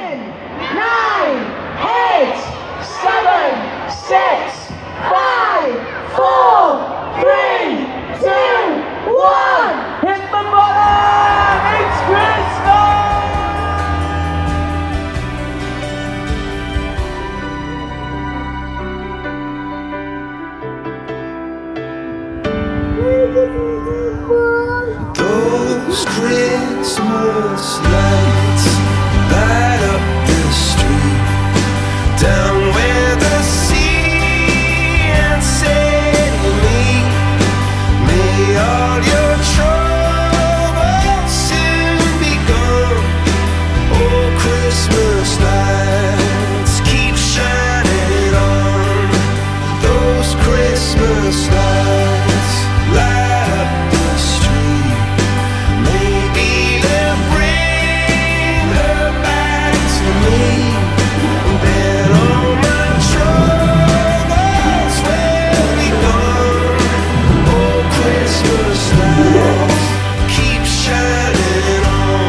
10, 9, 8, 7, 6, 5, 4, 3, 2, 1. Hit the bottom! It's Christmas! Those Christmas lights light up the street down where the sea and sailing meet. May all your troubles soon be gone. Oh, Christmas lights keep shining on. Those Christmas lights light up the street. Maybe they'll bring her back to me. Then all my troubles will be gone. Oh, Christmas lights keep shining on.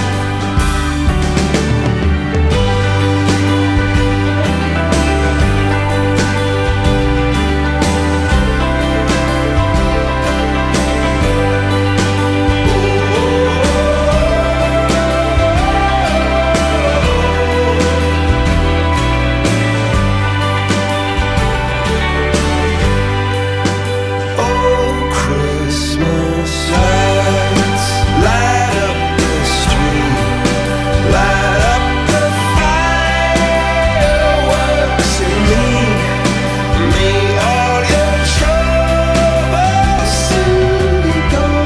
Oh, Christmas lights light up the street, light up the fireworks in me. May all your troubles soon be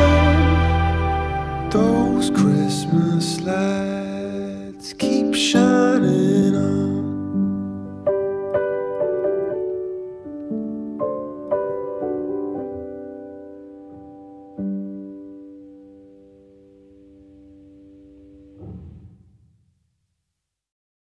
gone. Those Christmas lights keep shining.